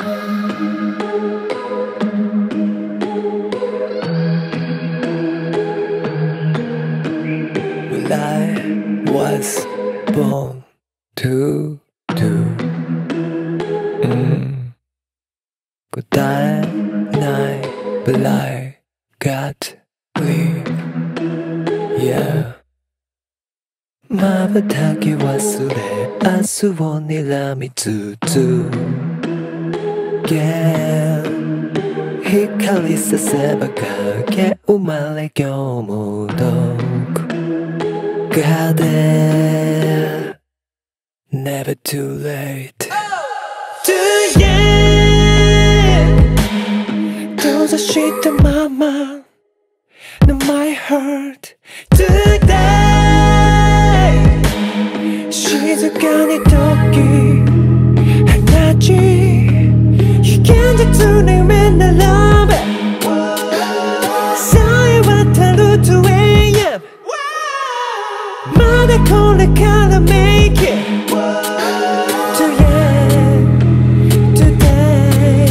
I was born to do 答えない But I got live Yeah 瞬き忘れ明日を睨み続け光させば影生まれ今日もどこかで Never too late Too young 閉ざしたままNo my heart Today 静かに時放ち現実に目並べさえ渡る 2AM まだこれから make it Too young today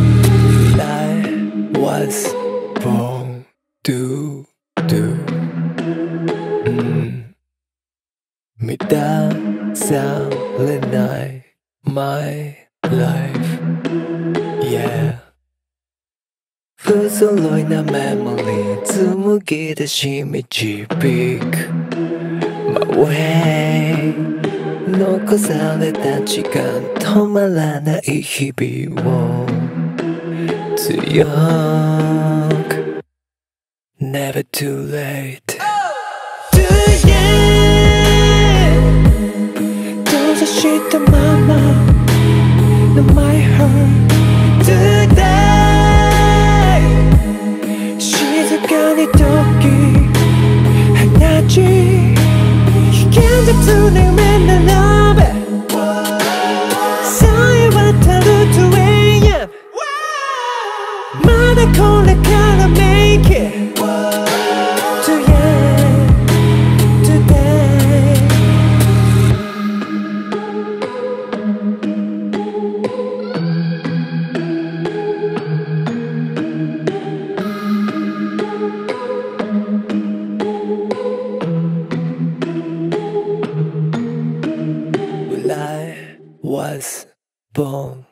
I was born to do 満たされない My life Yeah 不揃いなメモリー紡ぎ出し導く My way 残された時間止まらない日々を強く Never too late Too young 閉ざしたまま No my heart Today 静かに時放ち現実に目並べさえ渡る 2AM まだこれから make it Too young today Well, I was born